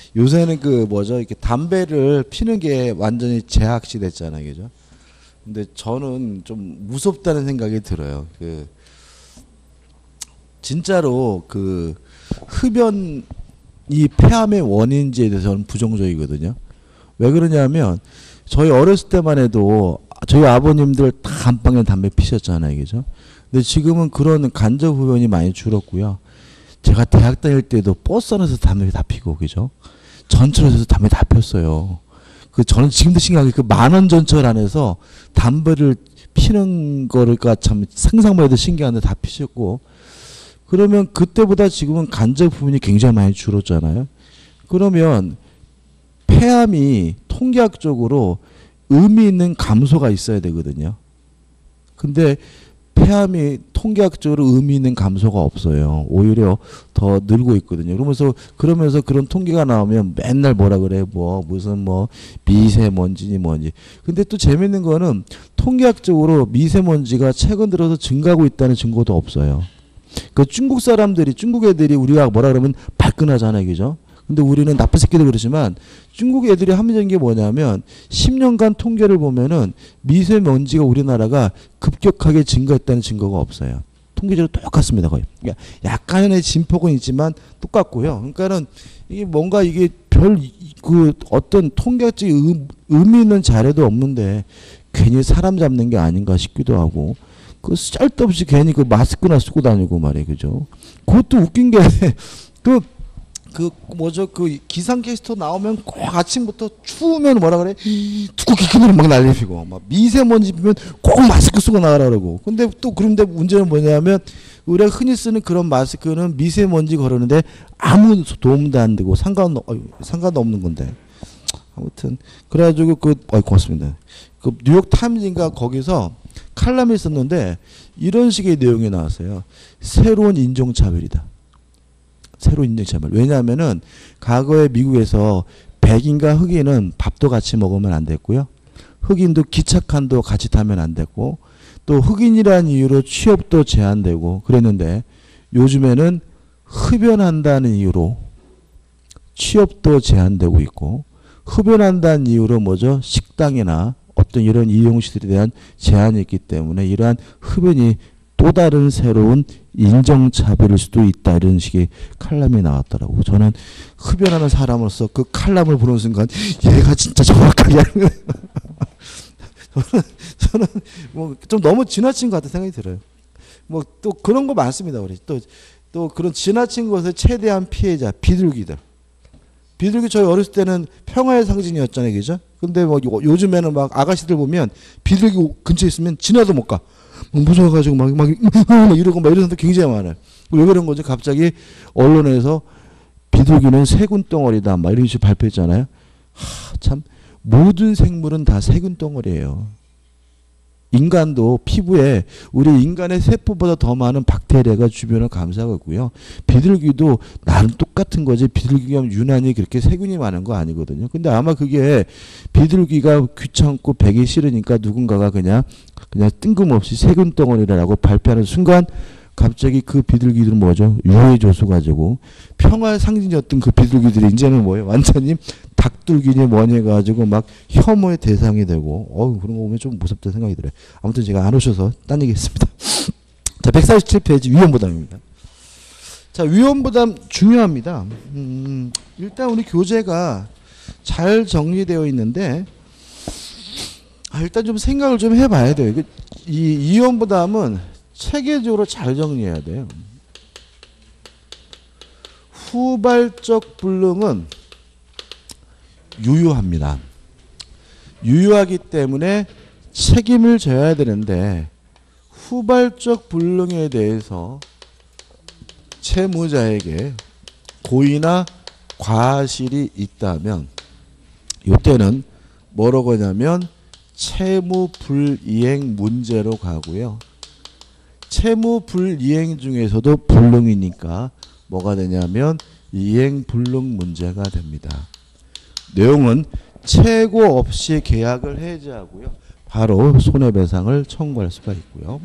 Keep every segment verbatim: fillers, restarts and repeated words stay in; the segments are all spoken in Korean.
요새는 그 뭐죠? 이렇게 담배를 피는 게 완전히 제학시 됐잖아요. 그죠? 근데 저는 좀 무섭다는 생각이 들어요. 그 진짜로 그 흡연이 폐암의 원인지에 대해서는 부정적이거든요. 왜 그러냐면 저희 어렸을 때만 해도 저희 아버님들 다 안방에 담배 피셨잖아요. 그죠? 근데 지금은 그런 간접 흡연이 많이 줄었고요. 제가 대학 다닐 때도 버스 안에서 담배 다 피고, 그죠? 전철에서 담배 다 폈어요. 그 저는 지금도 신기하게 그 만원 전철 안에서 담배를 피는 거가 참 상상만 해도 신기한데 다 피셨고, 그러면 그때보다 지금은 간접 흡연이 굉장히 많이 줄었잖아요. 그러면 폐암이 통계학적으로 의미 있는 감소가 있어야 되거든요. 근데 폐암이 통계학적으로 의미 있는 감소가 없어요. 오히려 더 늘고 있거든요. 그러면서 그러면서 그런 통계가 나오면 맨날 뭐라 그래, 뭐 무슨 뭐 미세먼지니 뭔지. 근데 또 재밌는 거는 통계학적으로 미세먼지가 최근 들어서 증가하고 있다는 증거도 없어요. 그 중국 사람들이 중국 애들이 우리가 뭐라 그러면 발끈하잖아요, 그죠? 근데 우리는 나쁜 새끼들 그러지만 중국 애들이 합리적인 게 뭐냐면 십 년간 통계를 보면은 미세먼지가 우리나라가 급격하게 증가했다는 증거가 없어요. 통계적으로 똑같습니다, 거의. 그러니까 약간의 진폭은 있지만 똑같고요. 그러니까는 이게 뭔가 이게 별 그 어떤 통계적인 의미 있는 자료도 없는데 괜히 사람 잡는 게 아닌가 싶기도 하고. 그 짤데없이 괜히 그 마스크나 쓰고 다니고 말이에요, 그죠? 그것도 웃긴 게 그 그 뭐죠 그 기상캐스터 나오면 꼭 아침부터 추우면 뭐라 그래 두고 기기는 막 날리고 막 미세먼지 비면 꼭 마스크 쓰고 나가라 그러고. 근데 또 그런데 문제는 뭐냐면 우리가 흔히 쓰는 그런 마스크는 미세먼지 거르는데 아무 도움도 안 되고 상관 어, 상관도 없는 건데. 아무튼 그래가지고 그 어, 고맙습니다. 그 뉴욕 타임즈인가 거기서 칼럼이 썼는데 이런 식의 내용이 나왔어요. 새로운 인종차별이다. 새로운 인종차별. 왜냐하면은 과거에 미국에서 백인과 흑인은 밥도 같이 먹으면 안 됐고요. 흑인도 기차칸도 같이 타면 안 됐고, 또 흑인이라는 이유로 취업도 제한되고 그랬는데 요즘에는 흡연한다는 이유로 취업도 제한되고 있고, 흡연한다는 이유로 뭐죠? 식당이나 어떤 이런 이용시설에 대한 제한이 있기 때문에 이러한 흡연이 또 다른 새로운 인종차별일 수도 있다. 이런 식의 칼럼이 나왔더라고. 저는 흡연하는 사람으로서 그 칼럼을 보는 순간 얘가 진짜 정확하게 하는 저는, 저는 뭐 좀 너무 지나친 것 같은 생각이 들어요. 뭐 또 그런 거 많습니다. 우리 또, 또 그런 지나친 것의 최대한 피해자 비둘기들. 비둘기 저희 어렸을 때는 평화의 상징이었잖아요. 그죠? 근데 뭐 요즘에는 막 아가씨들 보면 비둘기 근처에 있으면 지나도 못 가. 막 무서워가지고 막, 막, 막 이러고 막 이런 사람들 굉장히 많아요. 왜 그런 거지? 갑자기 언론에서 비둘기는 세균 덩어리다. 막 이런 식으로 발표했잖아요. 하, 참, 모든 생물은 다 세균 덩어리예요. 인간도 피부에 우리 인간의 세포보다 더 많은 박테리아가 주변을 감싸고 있고요. 비둘기도 나름 똑같은 거지. 비둘기가 유난히 그렇게 세균이 많은 거 아니거든요. 근데 아마 그게 비둘기가 귀찮고 배기 싫으니까 누군가가 그냥 그냥 뜬금없이 세균 덩어리라고 발표하는 순간 갑자기 그 비둘기들은 뭐죠? 유해조소 가지고 평화의 상징이었던 그 비둘기들이 이제는 뭐예요? 완전히 닭둘기니 뭐니 해가지고 막 혐오의 대상이 되고, 어우, 그런 거 보면 좀 무섭다 생각이 들어요. 아무튼 제가 안 오셔서 딴 얘기 했습니다. 자, 백사십칠 페이지 위험부담입니다. 자, 위험부담 중요합니다. 음, 일단 우리 교재가 잘 정리되어 있는데, 아, 일단 좀 생각을 좀 해봐야 돼요. 이 위험부담은 체계적으로 잘 정리해야 돼요. 후발적 불능은 유효합니다. 유효하기 때문에 책임을 져야 되는데 후발적 불능에 대해서 채무자에게 고의나 과실이 있다면 이때는 뭐라고 하냐면 채무 불이행 문제로 가고요. 채무 불이행 중에서도 불능이니까 뭐가 되냐면 이행 불능 문제가 됩니다. 내용은 최고 없이 계약을 해지하고요. 바로 손해배상을 청구할 수가 있고요.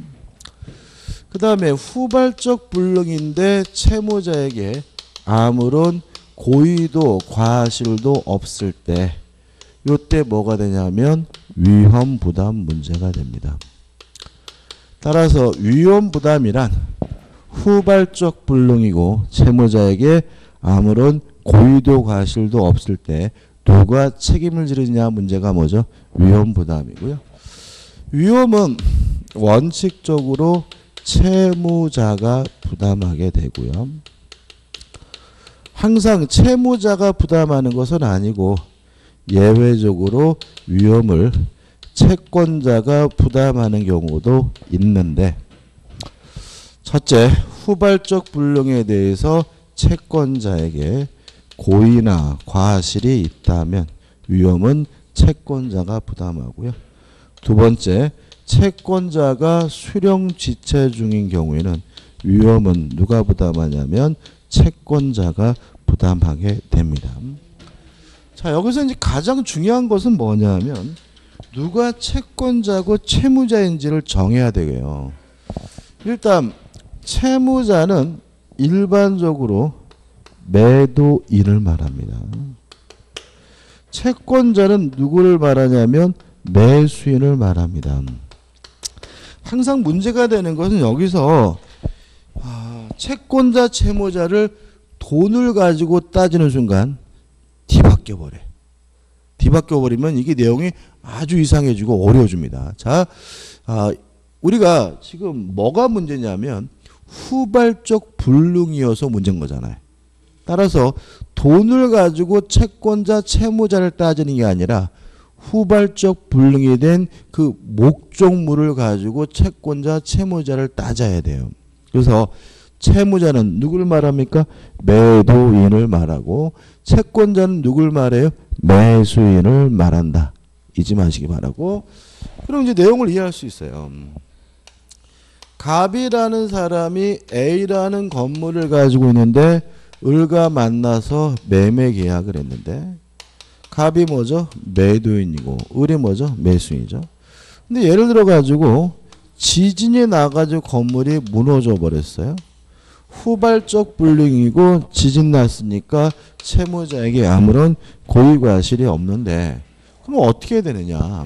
그 다음에 후발적 불능인데 채무자에게 아무런 고의도 과실도 없을 때 요때 뭐가 되냐면 위험 부담 문제가 됩니다. 따라서 위험 부담이란 후발적 불능이고 채무자에게 아무런 고의도 과실도 없을 때 누가 책임을 지느냐 문제가 뭐죠? 위험 부담이고요. 위험은 원칙적으로 채무자가 부담하게 되고요. 항상 채무자가 부담하는 것은 아니고 예외적으로 위험을 채권자가 부담하는 경우도 있는데, 첫째, 후발적 불능에 대해서 채권자에게 고의나 과실이 있다면 위험은 채권자가 부담하고요. 두 번째, 채권자가 수령 지체 중인 경우에는 위험은 누가 부담하냐면 채권자가 부담하게 됩니다. 자, 여기서 이제 가장 중요한 것은 뭐냐면 누가 채권자고 채무자인지를 정해야 되고요. 일단 채무자는 일반적으로 매도인을 말합니다. 채권자는 누구를 말하냐면 매수인을 말합니다. 항상 문제가 되는 것은 여기서 아, 채권자 채무자를 돈을 가지고 따지는 순간 뒤바뀌어 버려. 뒤바뀌어 버리면 이게 내용이 아주 이상해지고 어려워집니다. 자, 아, 우리가 지금 뭐가 문제냐면 후발적 불능이어서 문제인 거잖아요. 따라서 돈을 가지고 채권자 채무자를 따지는 게 아니라 후발적 불능이 된 그 목적물을 가지고 채권자 채무자를 따져야 돼요. 그래서 채무자는 누굴 말합니까? 매도인을 말하고 채권자는 누굴 말해요? 매수인을 말한다. 잊지 마시기 바라고. 그럼 이제 내용을 이해할 수 있어요. 갑이라는 사람이 A라는 건물을 가지고 있는데 을과 만나서 매매 계약을 했는데 갑이 뭐죠? 매도인이고 을이 뭐죠? 매수인이죠. 근데 예를 들어 가지고 지진이 나가지고 건물이 무너져 버렸어요. 후발적 불능이고 지진 났으니까 채무자에게 아무런 고의 과실이 없는데 그럼 어떻게 되느냐?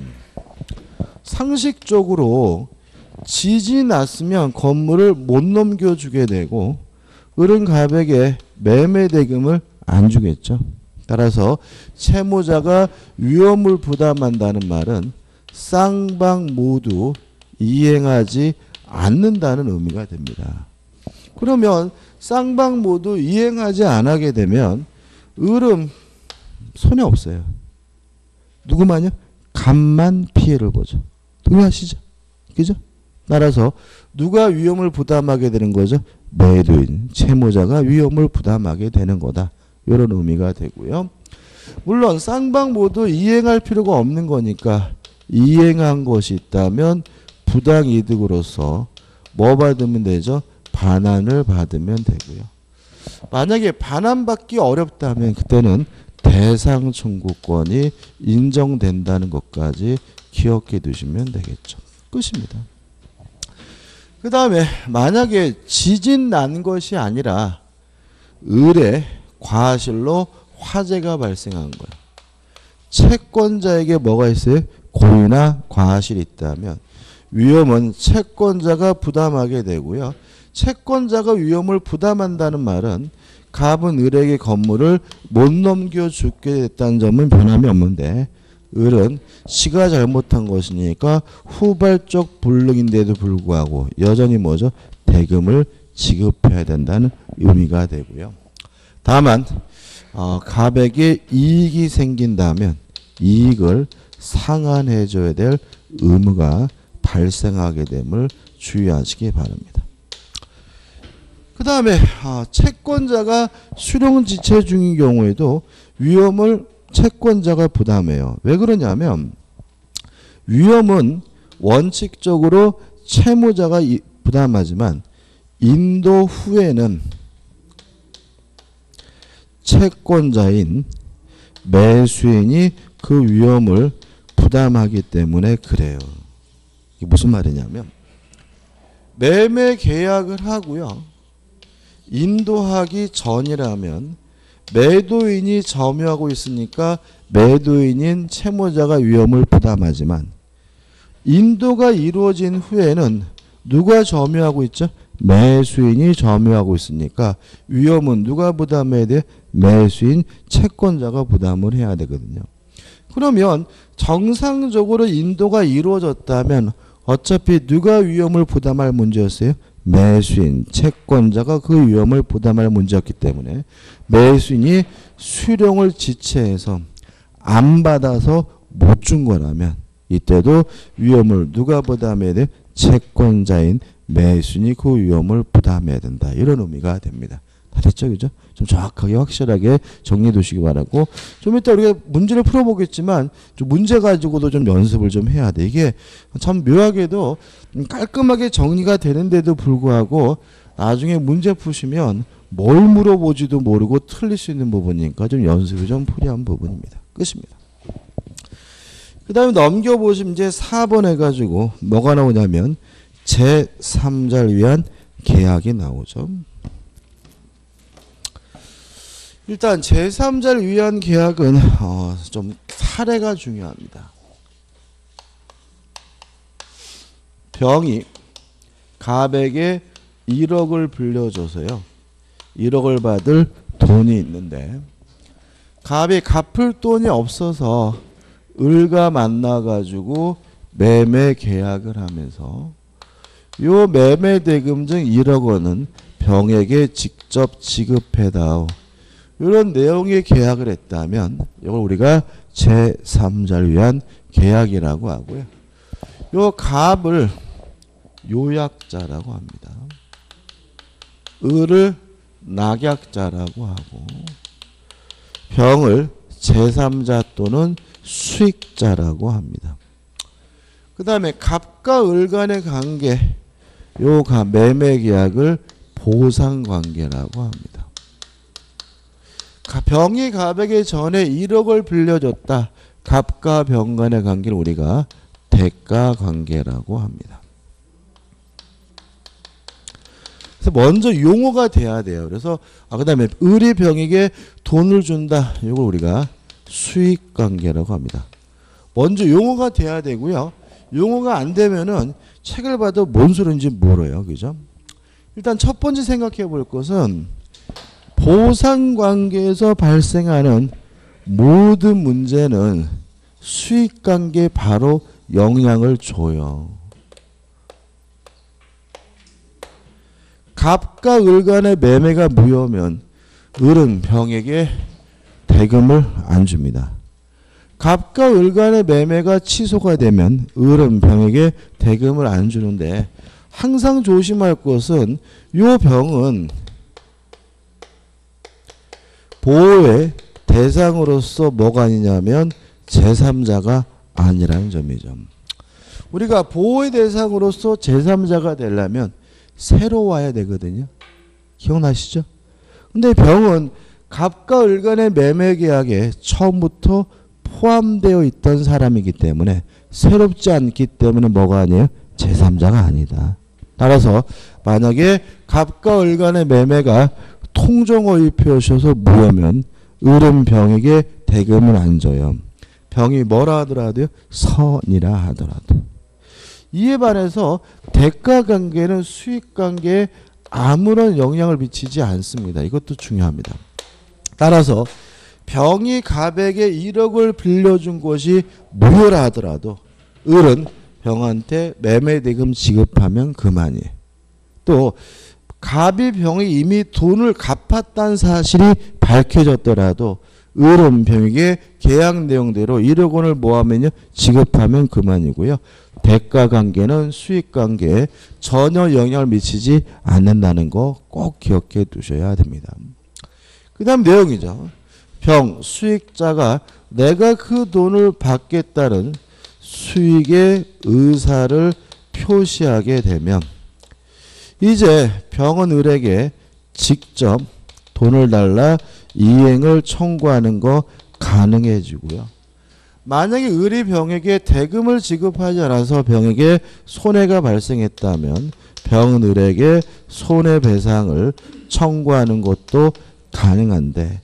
상식적으로 지진이 났으면 건물을 못 넘겨주게 되고 을은 갑에게 매매 대금을 안 주겠죠. 따라서 채무자가 위험을 부담한다는 말은 쌍방 모두 이행하지 않는다는 의미가 됩니다. 그러면 쌍방 모두 이행하지 않게 되면 을은 손해 없어요. 누구만요? 갑만 피해를 보죠. 동의하시죠? 그죠? 따라서 누가 위험을 부담하게 되는 거죠? 매도인, 채무자가 위험을 부담하게 되는 거다. 이런 의미가 되고요. 물론 쌍방 모두 이행할 필요가 없는 거니까 이행한 것이 있다면 부당이득으로서 뭐 받으면 되죠? 반환을 받으면 되고요. 만약에 반환받기 어렵다면 그때는 대상 청구권이 인정된다는 것까지 기억해 두시면 되겠죠. 끝입니다. 그 다음에 만약에 지진 난 것이 아니라 을의 과실로 화재가 발생한 거예요. 채권자에게 뭐가 있어요? 고의나 과실이 있다면 위험은 채권자가 부담하게 되고요. 채권자가 위험을 부담한다는 말은 갑은 을에게 건물을 못 넘겨주게 됐다는 점은 변함이 없는데 을은 지가 잘못한 것이니까 후발적 불능인데도 불구하고 여전히 뭐죠? 대금을 지급해야 된다는 의미가 되고요. 다만 어, 갑에게 이익이 생긴다면 이익을 상환해 줘야 될 의무가 발생하게 됨을 주의하시기 바랍니다. 그 다음에 어, 채권자가 수령지체 중인 경우에도 위험을 채권자가 부담해요. 왜 그러냐면 위험은 원칙적으로 채무자가 부담하지만 인도 후에는 채권자인 매수인이 그 위험을 부담하기 때문에 그래요. 이게 무슨 말이냐면 매매 계약을 하고요. 인도하기 전이라면 매도인이 점유하고 있으니까 매도인인 채무자가 위험을 부담하지만 인도가 이루어진 후에는 누가 점유하고 있죠? 매수인이 점유하고 있으니까 위험은 누가 부담해야 돼? 매수인 채권자가 부담을 해야 되거든요. 그러면 정상적으로 인도가 이루어졌다면 어차피 누가 위험을 부담할 문제였어요? 매수인, 채권자가 그 위험을 부담할 문제였기 때문에 매수인이 수령을 지체해서 안 받아서 못 준 거라면 이때도 위험을 누가 부담해야 돼? 채권자인 매수인이 그 위험을 부담해야 된다. 이런 의미가 됩니다. 다 됐죠? 그죠? 좀 정확하게 확실하게 정리해 두시기 바라고, 좀 이따 우리가 문제를 풀어보겠지만 좀 문제 가지고도 좀 연습을 좀 해야 돼. 이게 참 묘하게도 깔끔하게 정리가 되는데도 불구하고 나중에 문제 푸시면 뭘 물어보지도 모르고 틀릴 수 있는 부분이니까 좀 연습이 좀 필요한 부분입니다. 끝입니다. 그 다음에 넘겨보시면 이제 사 번 해가지고 뭐가 나오냐면 제삼자를 위한 계약이 나오죠. 일단 제삼자를 위한 계약은 어, 좀 사례가 중요합니다. 병이 갑에게 일억을 빌려줘서요. 일억을 받을 돈이 있는데 갑이 갚을 돈이 없어서 을과 만나가지고 매매 계약을 하면서 요 매매 대금 중 일억 원은 병에게 직접 지급해다오. 이런 내용의 계약을 했다면 이걸 우리가 제삼자를 위한 계약이라고 하고요. 요 갑을 요약자라고 합니다. 을을 낙약자라고 하고 병을 제삼자 또는 수익자라고 합니다. 그 다음에 갑과 을 간의 관계, 요 매매 계약을 보상관계라고 합니다. 병이 갑에게 전에 일억을 빌려줬다. 갑과 병 간의 관계를 우리가 대가관계라고 합니다. 그래서 먼저 용어가 돼야 돼요. 그래서 아, 그 다음에 을이 병에게 돈을 준다. 이걸 우리가 수익관계라고 합니다. 먼저 용어가 돼야 되고요. 용어가 안 되면은 책을 봐도 뭔 소리인지 모르요. 그죠? 일단 첫 번째 생각해 볼 것은 보상관계에서 발생하는 모든 문제는 수익관계에 바로 영향을 줘요. 갑과 을 간의 매매가 무효면 을은 병에게 대금을 안 줍니다. 갑과 을 간의 매매가 취소가 되면 을은 병에게 대금을 안 주는데 항상 조심할 것은 요 병은 보호의 대상으로서 뭐가 아니냐면 제삼자가 아니라는 점이죠. 우리가 보호의 대상으로서 제삼자가 되려면 새로 와야 되거든요. 기억나시죠? 근데 병은 갑과 을 간의 매매 계약에 처음부터 포함되어 있던 사람이기 때문에 새롭지 않기 때문에 뭐가 아니에요? 제삼자가 아니다. 따라서 만약에 갑과 을 간의 매매가 통정어휘 표시여서 무효면 을은 병에게 대금을 안 줘요. 병이 뭐라 하더라도요? 선이라 하더라도. 이에 반해서 대가관계는 수익관계에 아무런 영향을 미치지 않습니다. 이것도 중요합니다. 따라서 병이 갑에게 일억을 빌려준 것이 무효라 하더라도 을은 병한테 매매대금 지급하면 그만이에요. 또 갑이 병이 이미 돈을 갚았다는 사실이 밝혀졌더라도 을은 병에게 계약 내용대로 일억 원을 모아면요 지급하면 그만이고요. 대가관계는 수익관계에 전혀 영향을 미치지 않는다는 거 꼭 기억해 두셔야 됩니다. 그 다음 내용이죠. 병, 수익자가 내가 그 돈을 받겠다는 수익의 의사를 표시하게 되면 이제 병은 을에게 직접 돈을 달라 이행을 청구하는 거 가능해지고요. 만약에 을이 병에게 대금을 지급하지 않아서 병에게 손해가 발생했다면 병은 을에게 손해배상을 청구하는 것도 가능한데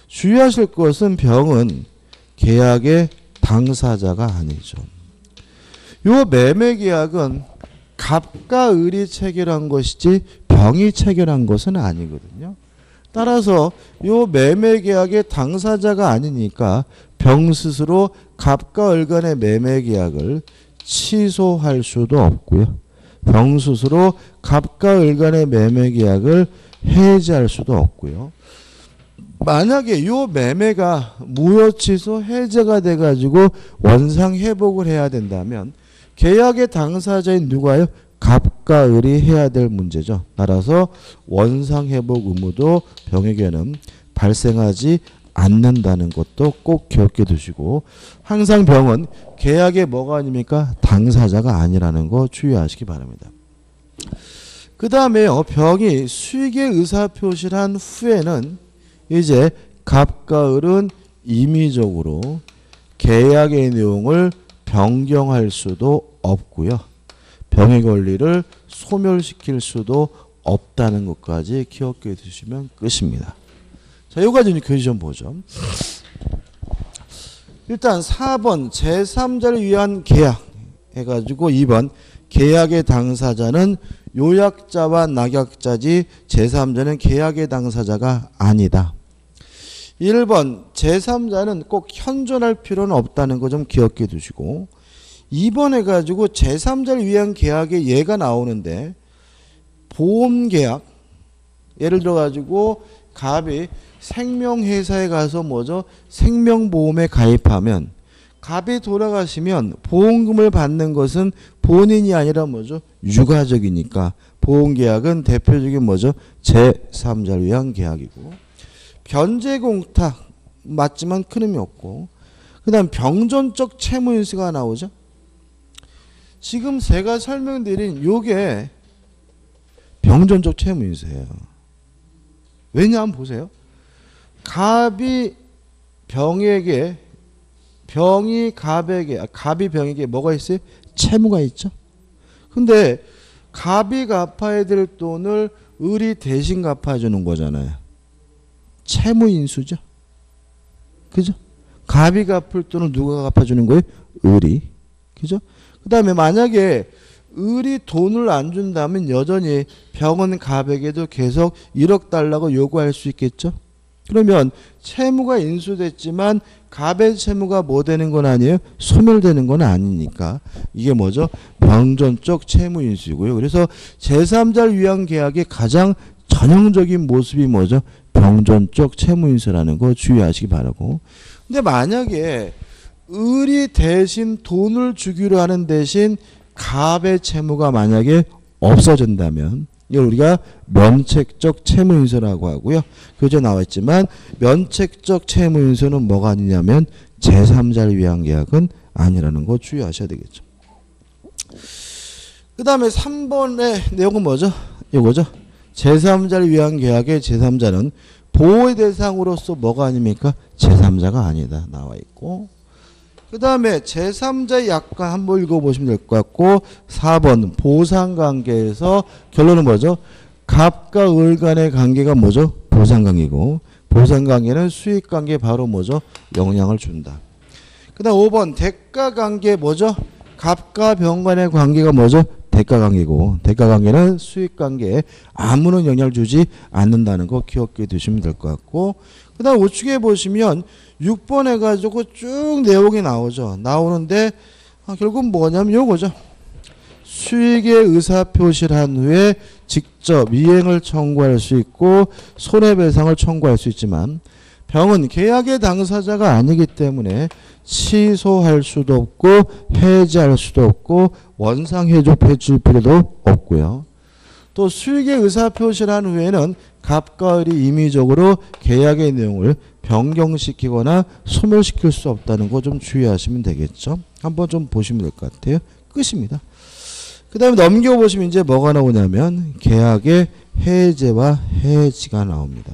주의하실 것은 병은 계약의 당사자가 아니죠. 요 매매 계약은 갑과 을이 체결한 것이지 병이 체결한 것은 아니거든요. 따라서 요 매매 계약의 당사자가 아니니까 병 스스로 갑과 을 간의 매매 계약을 취소할 수도 없고요. 병 스스로 갑과 을 간의 매매 계약을 해지할 수도 없고요. 만약에 요 매매가 무효 취소 해제가 돼 가지고 원상 회복을 해야 된다면 계약의 당사자인 누가요? 갑과 을이 해야 될 문제죠. 따라서 원상 회복 의무도 병에게는 발생하지 않는다는 것도 꼭 기억해 두시고, 항상 병은 계약의 뭐가 아닙니까? 당사자가 아니라는 거 주의하시기 바랍니다. 그 다음에요, 병이 수익의 의사표시를 한 후에는 이제 갑과 을은 임의적으로 계약의 내용을 변경할 수도 없고요. 병의 권리를 소멸시킬 수도 없다는 것까지 기억해 두시면 끝입니다. 자, 요까지는 교시 좀 보죠. 일단 사 번 제삼자를 위한 계약 해가지고 이 번 계약의 당사자는 요약자와 낙약자지 제삼자는 계약의 당사자가 아니다. 일 번 제삼자는 꼭 현존할 필요는 없다는 거 좀 기억해 두시고, 이 번 해가지고 제삼자를 위한 계약의 예가 나오는데, 보험계약 예를 들어 가지고 갑이 생명회사에 가서 뭐죠? 생명보험에 가입하면 갑이 돌아가시면 보험금을 받는 것은 본인이 아니라 뭐죠? 유가족이니까 보험계약은 대표적인 뭐죠? 제삼자를 위한 계약이고, 변제공탁 맞지만 큰 의미 없고, 그 다음 병존적 채무인수가 나오죠. 지금 제가 설명드린 요게 병존적 채무인수예요. 왜냐 한번 보세요. 갑이 병에게, 병이 갑에게, 갑이 병에게 뭐가 있어요? 채무가 있죠. 근데 갑이 갚아야 될 돈을 을이 대신 갚아주는 거잖아요. 채무인수죠. 그죠? 갑이 갚을 돈을 누가 갚아주는 거예요? 을이. 그죠? 그 다음에 만약에 을이 돈을 안 준다면 여전히 병은 갑에게도 계속 일억 달라고 요구할 수 있겠죠. 그러면 채무가 인수됐지만 갑의 채무가 뭐 되는 건 아니에요? 소멸되는 건 아니니까 이게 뭐죠? 병존적 채무인수이고요. 그래서 제삼자를 위한 계약의 가장 전형적인 모습이 뭐죠? 병존적 채무인수라는 거 주의하시기 바라고. 근데 만약에 을이 대신 돈을 주기로 하는 대신 갑의 채무가 만약에 없어진다면 이걸 우리가 면책적 채무인수라고 하고요. 교재 나와 있지만 면책적 채무인수는 뭐가 아니냐면 제삼자를 위한 계약은 아니라는 거 주의하셔야 되겠죠. 그 다음에 삼 번의 내용은 뭐죠? 이거죠. 제삼자를 위한 계약의 제삼자는 보호의 대상으로서 뭐가 아닙니까? 제삼자가 아니다 나와 있고, 그 다음에 제삼자의 약관 한번 읽어보시면 될 것 같고, 사 번 보상관계에서 결론은 뭐죠? 갑과 을 간의 관계가 뭐죠? 보상관계고, 보상관계는 수익관계에 바로 뭐죠? 영향을 준다. 그 다음 오 번 대가관계 뭐죠? 갑과 병 간의 관계가 뭐죠? 대가관계고, 대가관계는 수익관계에 아무런 영향을 주지 않는다는 거 기억해 두시면 될 것 같고, 그 다음 우측에 보시면 육 번 해가지고 쭉 내용이 나오죠. 나오는데 아, 결국 뭐냐면 요거죠. 수익의 의사표시를 한 후에 직접 이행을 청구할 수 있고 손해배상을 청구할 수 있지만 병은 계약의 당사자가 아니기 때문에 취소할 수도 없고 해지할 수도 없고 원상회족해 줄 필요도 없고요. 또 수익의 의사표시를 한 후에는 갑과 을이 임의적으로 계약의 내용을 변경시키거나 소멸시킬 수 없다는 거 좀 주의하시면 되겠죠. 한번 좀 보시면 될 것 같아요. 끝입니다. 그 다음에 넘겨보시면 이제 뭐가 나오냐면 계약의 해제와 해지가 나옵니다.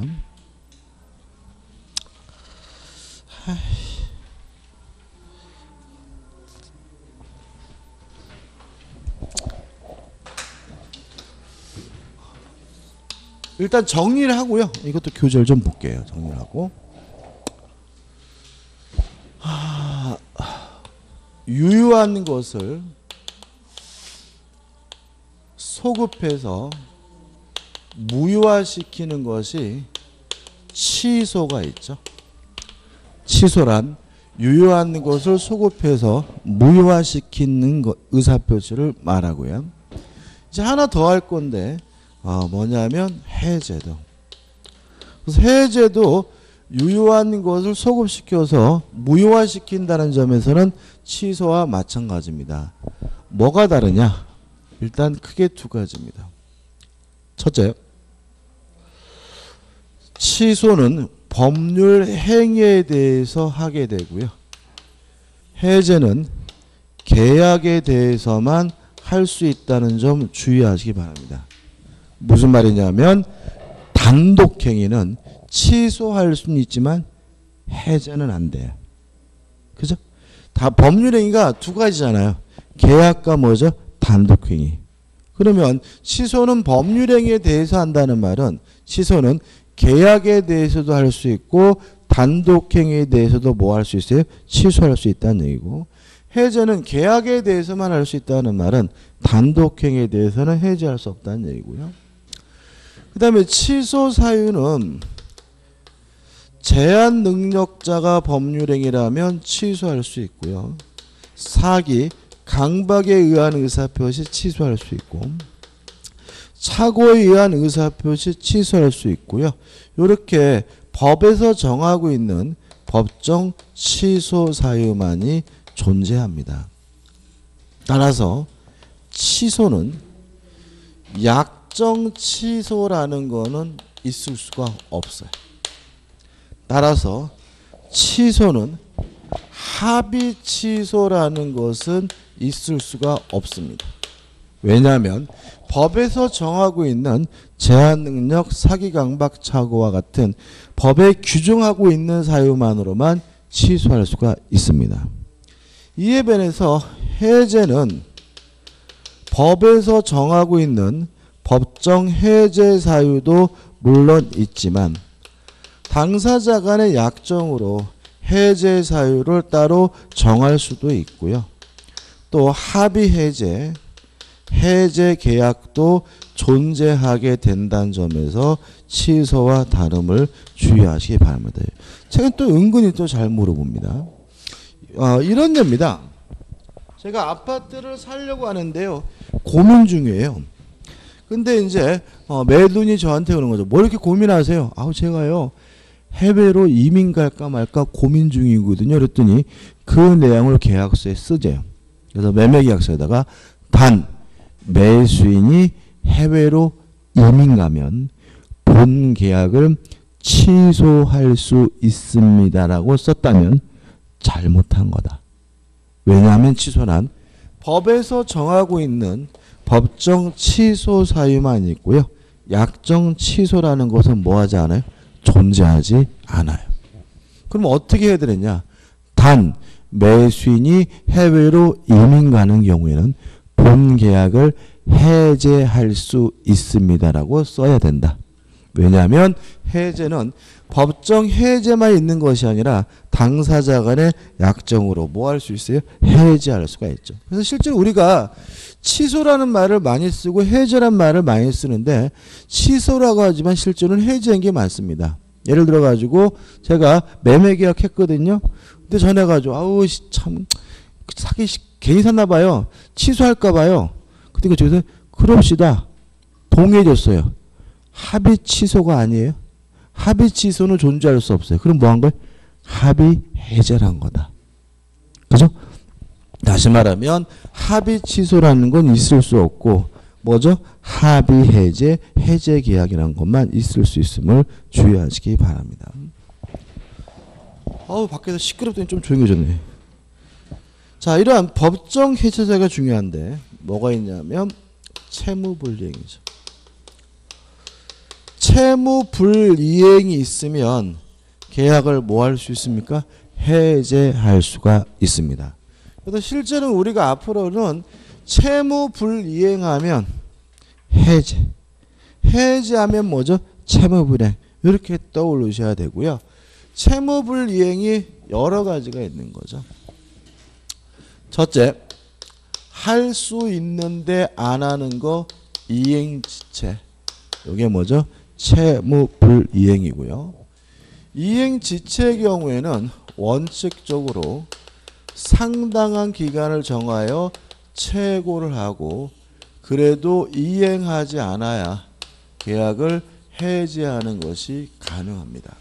일단 정리를 하고요. 이것도 교재를 좀 볼게요. 정리를 하고. 아, 유효한 것을 소급해서 무효화시키는 것이 취소가 있죠. 취소란 유효한 것을 소급해서 무효화시키는 것, 의사표시를 말하고요. 이제 하나 더 할 건데 어, 뭐냐면 해제도. 그래서 해제도 유효한 것을 소급시켜서 무효화시킨다는 점에서는 취소와 마찬가지입니다. 뭐가 다르냐? 일단 크게 두 가지입니다. 첫째, 취소는 법률 행위에 대해서 하게 되고요. 해제는 계약에 대해서만 할 수 있다는 점 주의하시기 바랍니다. 무슨 말이냐면 단독 행위는 취소할 수는 있지만 해제는 안 돼요. 그죠? 다 법률 행위가 두 가지잖아요. 계약과 뭐죠? 단독 행위. 그러면 취소는 법률 행위에 대해서 한다는 말은 취소는 계약에 대해서도 할 수 있고 단독 행위에 대해서도 뭐 할 수 있어요? 취소할 수 있다는 얘기고, 해제는 계약에 대해서만 할 수 있다는 말은 단독 행위에 대해서는 해제할 수 없다는 얘기고요. 그 다음에 취소 사유는 제한 능력자가 법률행위라면 취소할 수 있고요. 사기, 강박에 의한 의사표시 취소할 수 있고, 착오에 의한 의사표시 취소할 수 있고요. 이렇게 법에서 정하고 있는 법정 취소 사유만이 존재합니다. 따라서 취소는 약정 취소라는 거는 있을 수가 없어요. 따라서 취소는 합의 취소라는 것은 있을 수가 없습니다. 왜냐하면 법에서 정하고 있는 제한능력, 사기강박, 착오와 같은 법에 규정하고 있는 사유만으로만 취소할 수가 있습니다. 이에 반해서 해제는 법에서 정하고 있는 법정 해제 사유도 물론 있지만 당사자 간의 약정으로 해제 사유를 따로 정할 수도 있고요. 또 합의 해제, 해제 계약도 존재하게 된다는 점에서 취소와 다름을 주의하시기 바랍니다. 제가 또 은근히 또 잘 물어봅니다. 어, 이런 겁니다. 제가 아파트를 사려고 하는데요. 고민 중이에요. 근데 이제 어, 매도인이 저한테 그러는 거죠. 뭐 이렇게 고민하세요? 아우 제가요. 해외로 이민 갈까 말까 고민 중이거든요. 그랬더니 그 내용을 계약서에 쓰재요. 그래서 매매계약서에다가 단 매수인이 해외로 이민 가면 본 계약을 취소할 수 있습니다라고 썼다면 잘못한 거다. 왜냐하면 취소란 법에서 정하고 있는 법정 취소 사유만 있고요. 약정 취소라는 것은 뭐하지 않아요? 존재하지 않아요. 그럼 어떻게 해야 되느냐? 단 매수인이 해외로 이민 가는 경우에는 본 계약을 해제할 수 있습니다라고 써야 된다. 왜냐하면 해제는 법정 해제만 있는 것이 아니라 당사자 간의 약정으로 뭐 할 수 있어요? 해제할 수가 있죠. 그래서 실제로 우리가 취소라는 말을 많이 쓰고 해제라는 말을 많이 쓰는데 취소라고 하지만 실제로는 해제인 게 많습니다. 예를 들어 가지고 제가 매매 계약 했거든요. 근데 전해 가지고 아우 참 사기 괜히 샀나 봐요. 취소할까 봐요. 그러니까 저기서 그럽시다. 동의해 줬어요. 합의 취소가 아니에요. 합의 취소는 존재할 수 없어요. 그럼 뭐 한 거예요? 합의 해제를 한 거다. 그죠? 다시 말하면 합의 취소라는 건 있을 수 없고 뭐죠? 합의 해제, 해제 계약이라는 것만 있을 수 있음을 주의하시기 바랍니다. 어우 밖에서 시끄럽더니 좀 조용해졌네. 자, 이러한 법정 해제자가 중요한데 뭐가 있냐면 채무불이행이죠. 채무불이행이 있으면 계약을 뭐 할 수 있습니까? 해제할 수가 있습니다. 그래서 실제로 우리가 앞으로는 채무불이행하면 해제, 해제하면 뭐죠? 채무불이행. 이렇게 떠올리셔야 되고요. 채무불이행이 여러 가지가 있는 거죠. 첫째, 할 수 있는데 안 하는 거 이행지체. 이게 뭐죠? 채무불이행이고요. 이행지체의 경우에는 원칙적으로 상당한 기간을 정하여 채고를 하고 그래도 이행하지 않아야 계약을 해지하는 것이 가능합니다.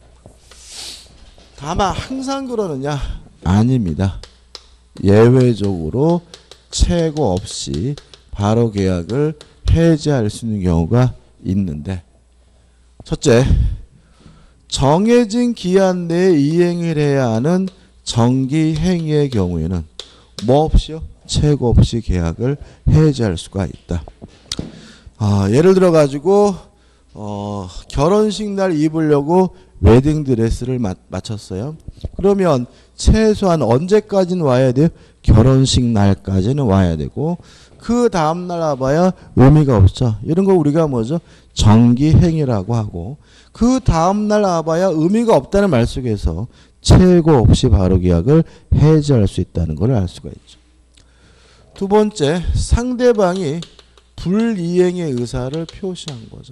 다만 항상 그러느냐? 아닙니다. 예외적으로 채고 없이 바로 계약을 해지할 수 있는 경우가 있는데, 첫째, 정해진 기한 내에 이행을 해야 하는 정기 행위의 경우에는 뭐 없이요? 채고 없이 계약을 해지할 수가 있다. 아, 예를 들어 가지고 어, 결혼식 날 입으려고 웨딩드레스를 마, 맞췄어요. 그러면 최소한 언제까지는 와야 돼요? 결혼식 날까지는 와야 되고 그 다음날 와봐야 의미가 없죠. 이런 거 우리가 뭐죠? 정기행위라고 하고 그 다음날 와봐야 의미가 없다는 말 속에서 채고 없이 바로 계약을 해지할 수 있다는 걸 알 수가 있죠. 두 번째, 상대방이 불이행의 의사를 표시한 거죠.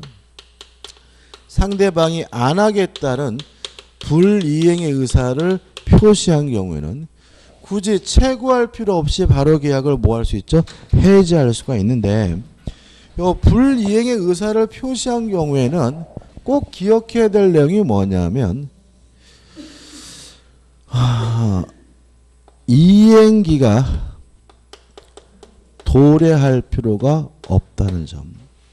상대방이 안 하겠다는 불이행의 의사를 표시한 경우에는 굳이 채고할 필요 없이 바로 계약을 뭐 할 수 있죠? 해지할 수가 있는데, 요 불이행의 의사를 표시한 경우에는 꼭 기억해야 될 내용이 뭐냐면 아, 이행기가 도래할 필요가 없다는 점.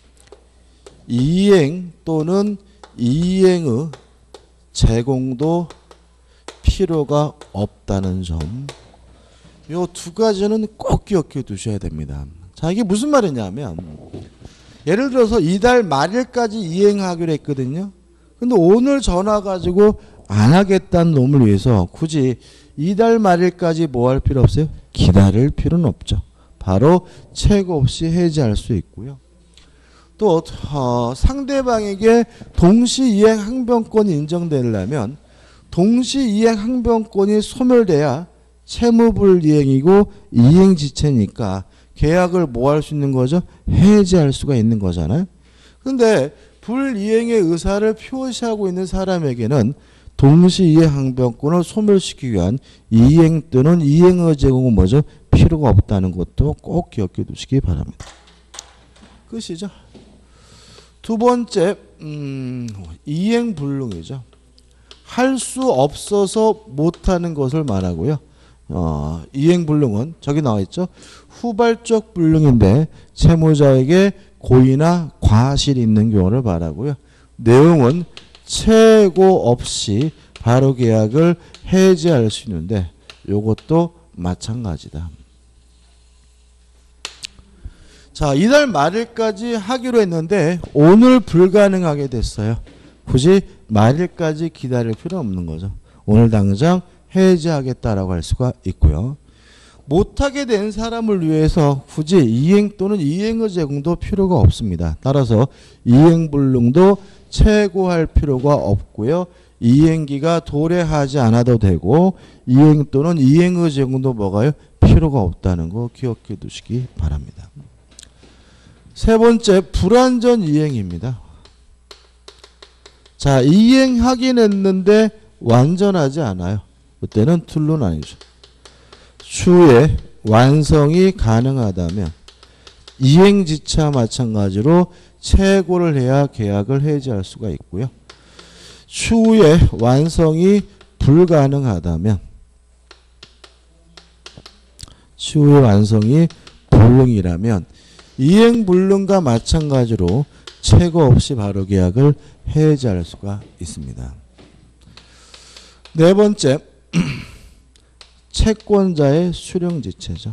이행 또는 이행의 제공도 필요가 없다는 점. 요 두 가지는 꼭 기억해 두셔야 됩니다. 자, 이게 무슨 말이냐면 예를 들어서 이달 말일까지 이행하기로 했거든요. 근데 오늘 전화 가지고 안 하겠다는 놈을 위해서 굳이 이달 말일까지 뭐 할 필요 없어요? 기다릴 필요는 없죠. 바로 채고 없이 해지할 수 있고요. 또 어, 상대방에게 동시이행 항변권이 인정되려면 동시이행 항변권이 소멸돼야 채무불이행이고 이행지체니까 계약을 뭐 할 수 있는 거죠? 해지할 수가 있는 거잖아요. 그런데 불이행의 의사를 표시하고 있는 사람에게는 동시이행 항변권을 소멸시키기 위한 이행 또는 이행의 제공은 뭐죠? 필요가 없다는 것도 꼭 기억해 두시기 바랍니다. 끝이죠. 두 번째, 음, 이행불능이죠. 할 수 없어서 못하는 것을 말하고요. 어, 이행불능은 저기 나와 있죠. 후발적 불능인데 채무자에게 고의나 과실이 있는 경우를 말하고요. 내용은 채고 없이 바로 계약을 해지할 수 있는데 이것도 마찬가지다. 자, 이달 말일까지 하기로 했는데 오늘 불가능하게 됐어요. 굳이 말일까지 기다릴 필요 없는 거죠. 오늘 당장 해지하겠다라고 할 수가 있고요. 못하게 된 사람을 위해서 굳이 이행 또는 이행의 제공도 필요가 없습니다. 따라서 이행불능도 채고할 필요가 없고요. 이행기가 도래하지 않아도 되고 이행 또는 이행의 제공도 뭐가요? 필요가 없다는 거 기억해 두시기 바랍니다. 세 번째, 불완전 이행입니다. 자, 이행하긴 했는데 완전하지 않아요. 그때는 툴룬 아니죠. 추후에 완성이 가능하다면 이행지차 마찬가지로 채고를 해야 계약을 해지할 수가 있고요. 추후에 완성이 불가능하다면 추후에 완성이 불능이라면 이행불능과 마찬가지로 채고 없이 바로 계약을 해지할 수가 있습니다. 네 번째, 채권자의 수령지체죠.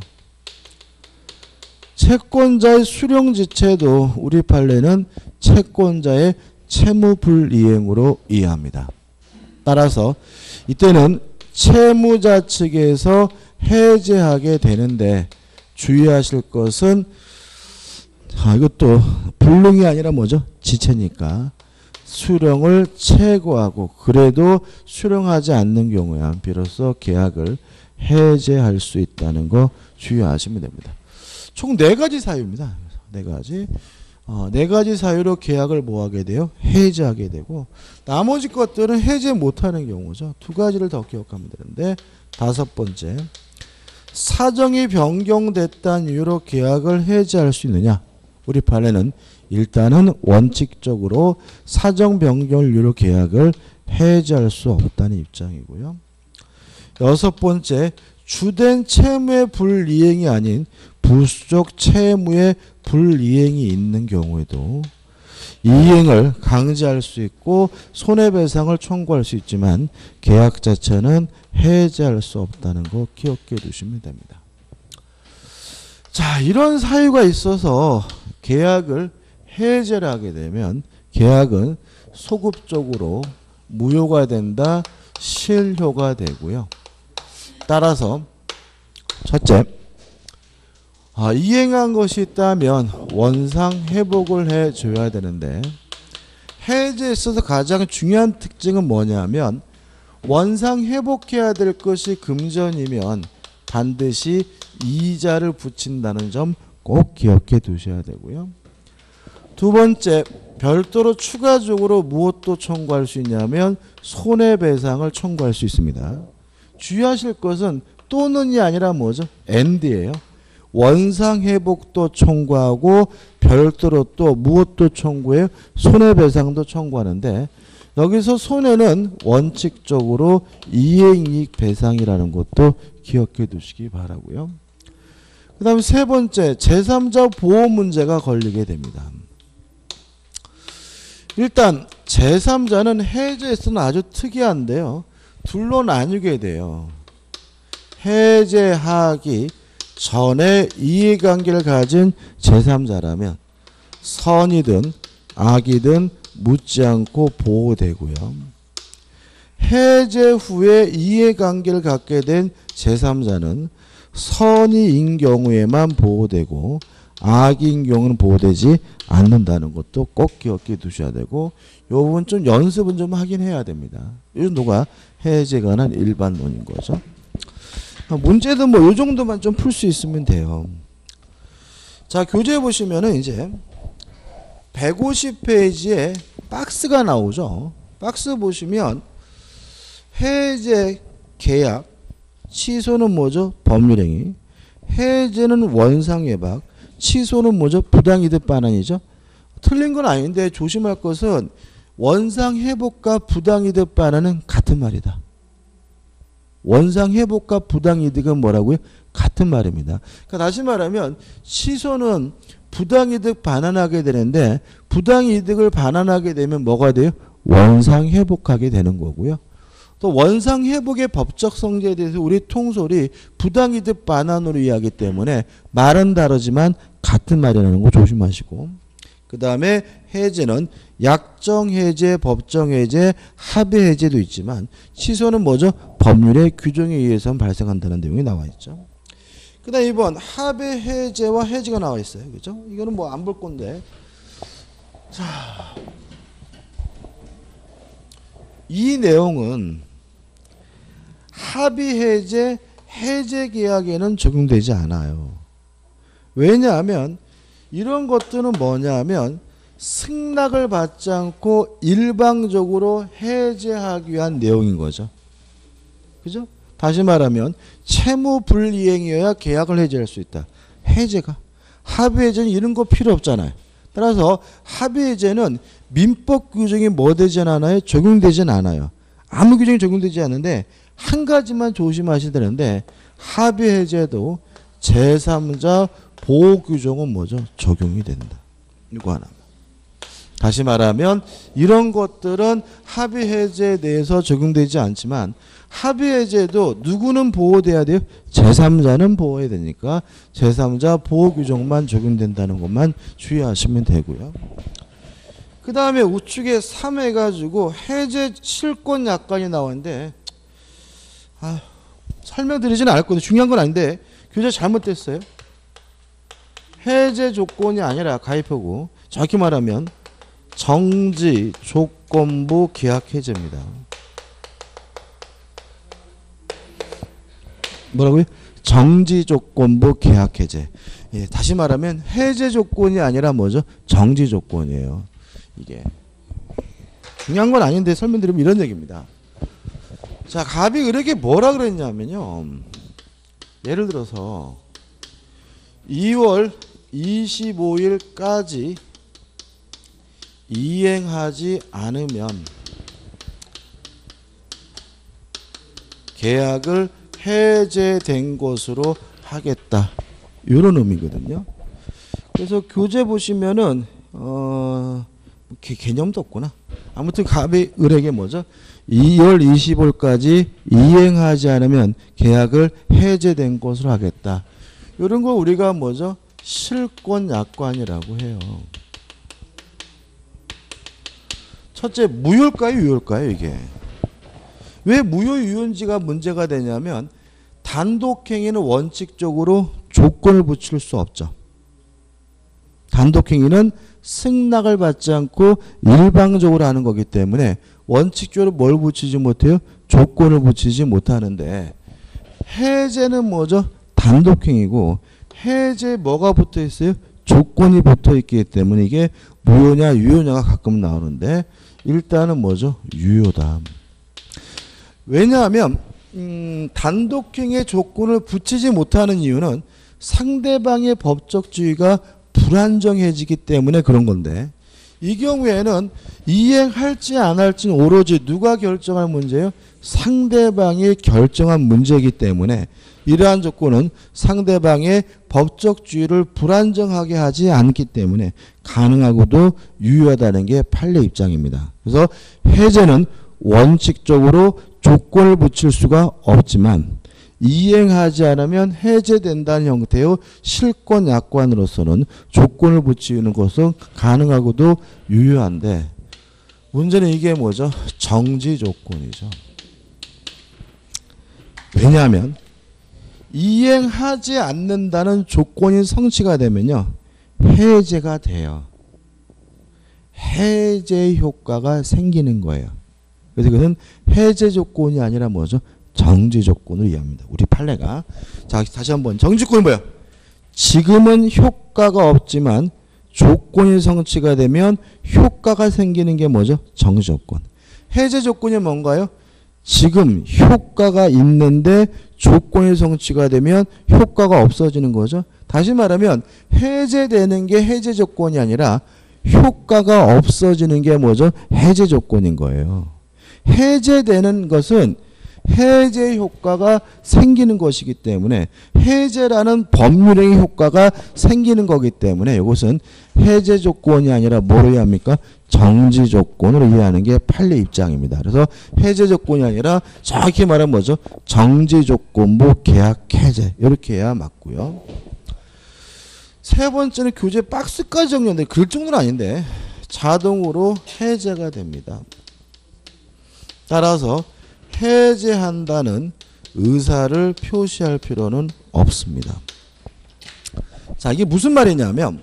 채권자의 수령지체도 우리 판례는 채권자의 채무불이행으로 이해합니다. 따라서 이때는 채무자 측에서 해제하게 되는데 주의하실 것은 아, 이것도 불능이 아니라 뭐죠? 지체니까 수령을 최고하고 그래도 수령하지 않는 경우야 비로소 계약을 해제할 수 있다는 거 주의하시면 됩니다. 총 네 가지 사유입니다. 네 가지. 어, 네 가지 사유로 계약을 뭐 하게 돼요? 해제하게 되고 나머지 것들은 해제 못하는 경우죠. 두 가지를 더 기억하면 되는데 다섯 번째 사정이 변경됐다는 이유로 계약을 해제할 수 있느냐? 우리 판례는 일단은 원칙적으로 사정 변경을 이유로 계약을 해제할 수 없다는 입장이고요. 여섯 번째 주된 채무의 불이행이 아닌 부수적 채무의 불이행이 있는 경우에도 이행을 강제할 수 있고 손해배상을 청구할 수 있지만 계약 자체는 해제할 수 없다는 거 기억해 두시면 됩니다. 자, 이런 사유가 있어서 계약을 해제를 하게 되면 계약은 소급적으로 무효가 된다, 실효가 되고요. 따라서 첫째, 아, 이행한 것이 있다면 원상 회복을 해줘야 되는데 해제에 있어서 가장 중요한 특징은 뭐냐면 원상 회복해야 될 것이 금전이면 반드시 이자를 붙인다는 점 꼭 기억해 두셔야 되고요. 두 번째, 별도로 추가적으로 무엇도 청구할 수 있냐면 손해배상을 청구할 수 있습니다. 주의하실 것은 또는이 아니라 뭐죠? 앤드예요. 원상회복도 청구하고 별도로 또 무엇도 청구해요? 손해배상도 청구하는데 여기서 손해는 원칙적으로 이행이익 배상이라는 것도 기억해 두시기 바라고요. 그 다음에 세 번째, 제삼자 보호 문제가 걸리게 됩니다. 일단 제삼자는 해제에서는 아주 특이한데요. 둘로 나뉘게 돼요. 해제하기 전에 이해관계를 가진 제삼자라면 선이든 악이든 묻지 않고 보호되고요. 해제 후에 이해관계를 갖게 된 제삼자는 선이인 경우에만 보호되고 악인 경우는 보호되지 않는다는 것도 꼭 기억해 두셔야 되고 이 부분 좀 연습은 좀 하긴 해야 됩니다. 이 정도가 해제에 관한 일반론인 거죠. 문제도 뭐 이 정도만 좀 풀 수 있으면 돼요. 자, 교재 보시면은 이제 백오십 페이지에 박스가 나오죠. 박스 보시면 해제 계약 취소는 뭐죠? 법률행위. 해제는 원상회복. 취소는 뭐죠? 부당이득 반환이죠. 틀린 건 아닌데 조심할 것은 원상회복과 부당이득 반환은 같은 말이다. 원상회복과 부당이득은 뭐라고요? 같은 말입니다. 그러니까 다시 말하면 취소는 부당이득 반환하게 되는데 부당이득을 반환하게 되면 뭐가 돼요? 원상회복하게 되는 거고요. 또 원상회복의 법적 성질에 대해서 우리 통솔이 부당이득 반환으로 이해하기 때문에 말은 다르지만 같은 말이라는 거 조심하시고 그 다음에 해제는 약정해제, 법정해제, 합의해제도 있지만 취소는 뭐죠? 법률의 규정에 의해서 발생한다는 내용이 나와 있죠. 그 다음 이 번 합의해제와 해제가 나와 있어요. 그죠? 이거는 뭐 안 볼 건데 자, 이 내용은 합의해제, 해제계약에는 적용되지 않아요. 왜냐하면 이런 것들은 뭐냐면 승낙을 받지 않고 일방적으로 해제하기 위한 내용인 거죠. 그죠? 다시 말하면 채무 불이행이어야 계약을 해제할 수 있다. 해제가. 합의해제는 이런 거 필요 없잖아요. 따라서 합의해제는 민법 규정이 뭐 되진 않아요? 적용되진 않아요. 아무 규정이 적용되지 않는데 한 가지만 조심하셔야 되는데 합의해제도 제삼자 보호 규정은 뭐죠? 적용이 된다. 이거 하나. 다시 말하면 이런 것들은 합의해제에 대해서 적용되지 않지만 합의해제도 누구는 보호돼야 돼요? 제삼자는 보호해야 되니까 제삼자 보호 규정만 적용된다는 것만 주의하시면 되고요. 그 다음에 우측에 삼 해가지고 해제 실권 약관이 나오는데 아, 설명드리지는 않을 건데 중요한 건 아닌데 교재 잘못됐어요. 해제 조건이 아니라 가입하고 정확히 말하면 정지 조건부 계약 해제입니다. 뭐라고요? 정지 조건부 계약 해제. 예, 다시 말하면 해제 조건이 아니라 뭐죠? 정지 조건이에요. 이게 중요한 건 아닌데 설명드리면 이런 얘기입니다. 자, 갑이 을에게 뭐라 그랬냐면요. 예를 들어서 이월 이십오일까지 이행하지 않으면 계약을 해제된 것으로 하겠다. 이런 의미거든요. 그래서 교재 보시면은 어 개, 개념도 없구나. 아무튼 갑이 을에게 뭐죠? 이월 이십오일까지 이행하지 않으면 계약을 해제된 것으로 하겠다. 이런 거 우리가 뭐죠? 실권 약관이라고 해요. 첫째, 무효일까요, 유효일까요, 이게? 왜 무효 유효인지가 문제가 되냐면 단독행위는 원칙적으로 조건을 붙일 수 없죠. 단독행위는 승낙을 받지 않고 일방적으로 하는 거기 때문에 원칙적으로 뭘 붙이지 못해요? 조건을 붙이지 못하는데 해제는 뭐죠? 단독행위고 해제 뭐가 붙어 있어요? 조건이 붙어 있기 때문에 이게 무효냐 유효냐가 가끔 나오는데 일단은 뭐죠? 유효다. 왜냐하면 음, 단독행위의 조건을 붙이지 못하는 이유는 상대방의 법적 지위가 불안정해지기 때문에 그런 건데 이 경우에는 이행할지 안 할지는 오로지 누가 결정할 문제예요? 상대방이 결정한 문제이기 때문에 이러한 조건은 상대방의 법적 지위를 불안정하게 하지 않기 때문에 가능하고도 유효하다는 게 판례 입장입니다. 그래서 해제는 원칙적으로 조건을 붙일 수가 없지만 이행하지 않으면 해제된다는 형태의 실권 약관으로서는 조건을 붙이는 것은 가능하고도 유효한데 문제는 이게 뭐죠? 정지 조건이죠. 왜냐하면 이행하지 않는다는 조건이 성취가 되면요. 해제가 돼요. 해제 효과가 생기는 거예요. 그래서 이것은 해제 조건이 아니라 뭐죠? 정지 조건을 이해합니다. 우리 판례가. 자, 다시 한번 정지 조건은 뭐야? 지금은 효과가 없지만 조건이 성취가 되면 효과가 생기는 게 뭐죠? 정지 조건. 해제 조건이 뭔가요? 지금 효과가 있는데 조건이 성취가 되면 효과가 없어지는 거죠. 다시 말하면 해제되는 게 해제 조건이 아니라 효과가 없어지는 게 뭐죠? 해제 조건인 거예요. 해제되는 것은 해제 효과가 생기는 것이기 때문에 해제라는 법률행위 효과가 생기는 거기 때문에 이것은 해제 조건이 아니라 뭐로 이해합니까? 정지 조건으로 이해하는 게 판례 입장입니다. 그래서 해제 조건이 아니라 정확히 말하면 뭐죠? 정지 조건부 계약 해제 이렇게 해야 맞고요. 세 번째는 교재 박스까지 정리하는데 글 정도는 아닌데 자동으로 해제가 됩니다. 따라서 해제한다는 의사를 표시할 필요는 없습니다. 자, 이게 무슨 말이냐면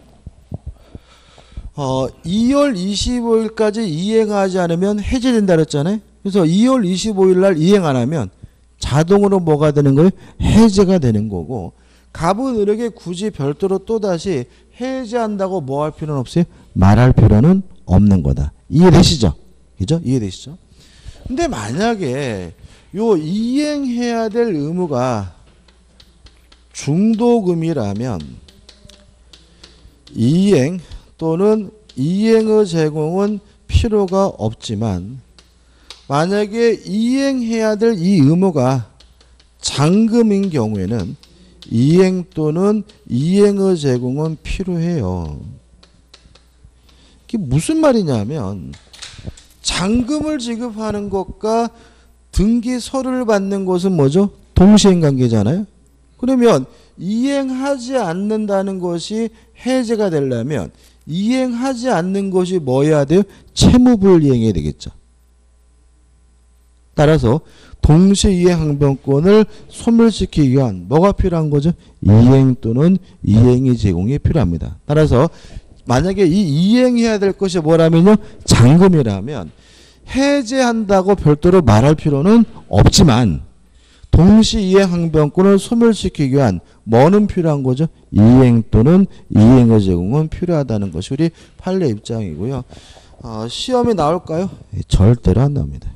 어, 이월 이십오일까지 이행하지 않으면 해제된다 그랬잖아요. 그래서 이월 이십오일 날 이행 안 하면 자동으로 뭐가 되는 거예요? 해제가 되는 거고 갑은 을에게 굳이 별도로 또다시 해제한다고 뭐 할 필요는 없어요? 말할 필요는 없는 거다. 이해되시죠? 그죠? 이해되시죠? 근데 만약에 요 이행해야 될 의무가 중도금이라면 이행 또는 이행의 제공은 필요가 없지만 만약에 이행해야 될 이 의무가 잔금인 경우에는 이행 또는 이행의 제공은 필요해요. 이게 무슨 말이냐면 잔금을 지급하는 것과 등기 서류를 받는 것은 뭐죠? 동시행 관계잖아요. 그러면 이행하지 않는다는 것이 해제가 되려면 이행하지 않는 것이 뭐여야 돼요? 채무불이행해야 되겠죠. 따라서 동시이행 항변권을 소멸시키기 위한 뭐가 필요한 거죠? 이행 또는 이행의 제공이 필요합니다. 따라서 만약에 이 이행해야 될 것이 뭐라면요, 잔금이라면 해제한다고 별도로 말할 필요는 없지만 동시 이행 항변권을 소멸시키기 위한 뭐는 필요한 거죠? 이행 또는 이행의 제공은 필요하다는 것이 우리 판례 입장이고요. 어, 시험에 나올까요? 절대로 안 나옵니다.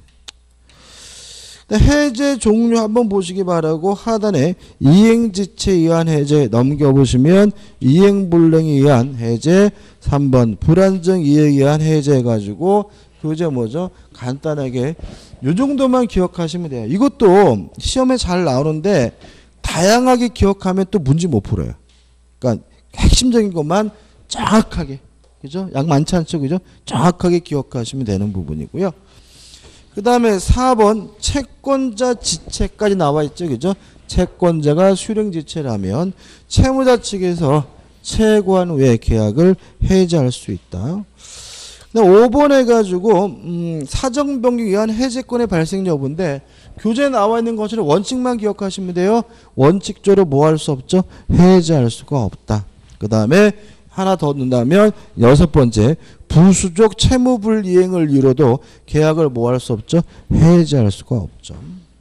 해제 종류 한번 보시기 바라고, 하단에 이행지체에 의한 해제 넘겨보시면 이행불능에 의한 해제, 삼 번 불안정 이행에 의한 해제 해가지고 교재 뭐죠? 간단하게 요 정도만 기억하시면 돼요. 이것도 시험에 잘 나오는데 다양하게 기억하면 또 문제 못 풀어요. 그러니까 핵심적인 것만 정확하게, 그죠? 양 많지 않죠, 그죠? 정확하게 기억하시면 되는 부분이고요. 그 다음에 사 번 채권자 지체까지 나와 있죠, 그죠? 채권자가 수령지체라면 채무자 측에서 채권 외 계약을 해제할 수 있다. 오 번 해가지고 음, 사정변경에 의한 해제권의 발생 여부인데 교재에 나와 있는 것처럼 원칙만 기억하시면 돼요. 원칙적으로 뭐 할 수 없죠? 해제할 수가 없다. 그 다음에 하나 더 넣는다면 여섯 번째 부수적 채무불이행을 이유로도 계약을 뭐 할 수 없죠? 해제할 수가 없죠.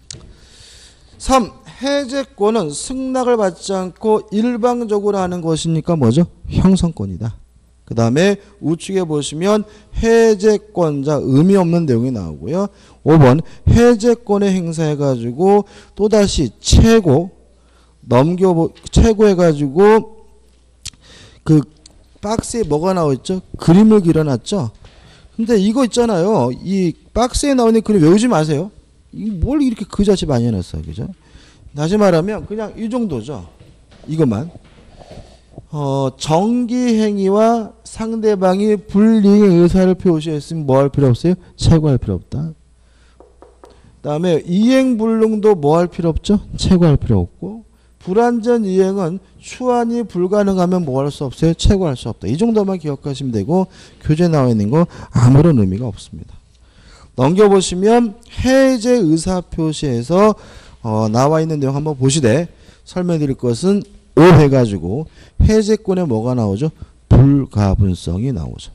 삼. 해제권은 승낙을 받지 않고 일방적으로 하는 것이니까 뭐죠? 형성권이다. 그 다음에 우측에 보시면 해제권자 의미 없는 내용이 나오고요. 오 번 해제권의 행사해가지고 또다시 최고 넘겨 최고해가지고 그 박스에 뭐가 나와있죠? 그림을 그려놨죠. 근데 이거 있잖아요. 이 박스에 나오는 그림 외우지 마세요. 이 뭘 이렇게 그자치 많이 해놨어요, 그죠? 다시 말하면 그냥 이 정도죠. 이것만. 어, 정기행위와 상대방이 불이행 의사를 표시했으면 뭐 할 필요 없어요? 최고할 필요 없다. 그 다음에 이행불능도 뭐 할 필요 없죠? 최고할 필요 없고, 불완전 이행은 추환이 불가능하면 뭐 할 수 없어요? 최고할 수 없다. 이 정도만 기억하시면 되고 교재에 나와 있는 거 아무런 의미가 없습니다. 넘겨보시면 해제 의사 표시에서 어, 나와 있는 내용 한번 보시되 설명드릴 것은 오 해가지고 해제권에 뭐가 나오죠? 불가분성이 나오죠.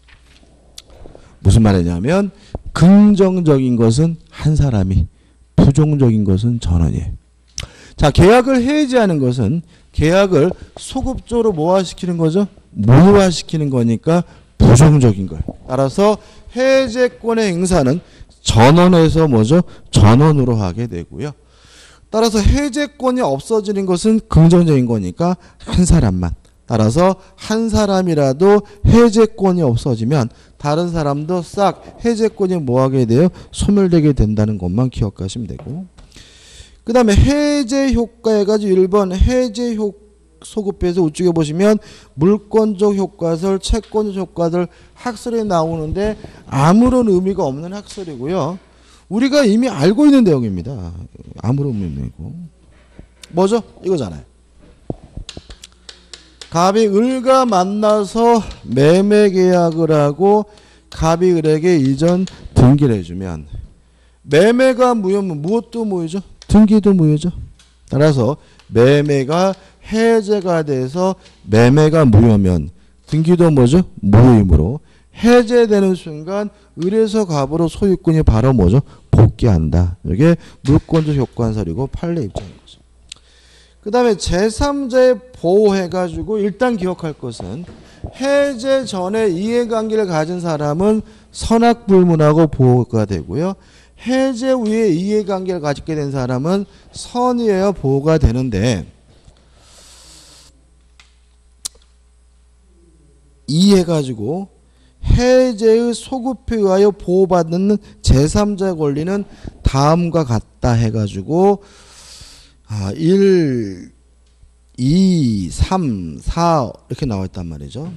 무슨 말이냐면 긍정적인 것은 한 사람이, 부정적인 것은 전원이에요. 자, 계약을 해제하는 것은 계약을 소급적으로 뭐화시키는 거죠? 무효화시키는 거니까 부정적인 거예요. 따라서 해제권의 행사는 전원에서 뭐죠? 전원으로 하게 되고요. 따라서 해제권이 없어지는 것은 긍정적인 거니까 한 사람만. 따라서 한 사람이라도 해제권이 없어지면 다른 사람도 싹 해제권이 뭐하게 돼요? 소멸되게 된다는 것만 기억하시면 되고, 그 다음에 해제 효과 해가지고 일 번 해제 효 소급해서 우측에 보시면 물권적 효과설, 채권적 효과설 학설에 나오는데 아무런 의미가 없는 학설이고요. 우리가 이미 알고 있는 내용입니다. 아무런 의미 없고. 뭐죠? 이거잖아요. 갑이 을과 만나서 매매 계약을 하고 갑이 을에게 이전 등기를 해주면 매매가 무효면 무엇도 무효죠? 등기도 무효죠. 따라서 매매가 해제가 돼서 매매가 무효면 등기도 뭐죠? 무효이므로 해제되는 순간 을에서 갑으로 소유권이 바로 뭐죠? 복귀한다. 이게 물권적 효과설이고 판례 입장인 거죠. 그 다음에 제삼자의 보호해가지고 일단 기억할 것은 해제 전에 이해관계를 가진 사람은 선악불문하고 보호가 되고요. 해제 후에 이해관계를 가지게 된 사람은 선의하여 보호가 되는데, 이해가지고 해제의 소급에 의하여 보호받는 제삼자의 권리는 다음과 같다 해가지고 아, 일, 이, 삼, 사 이렇게 나와 있단 말이죠.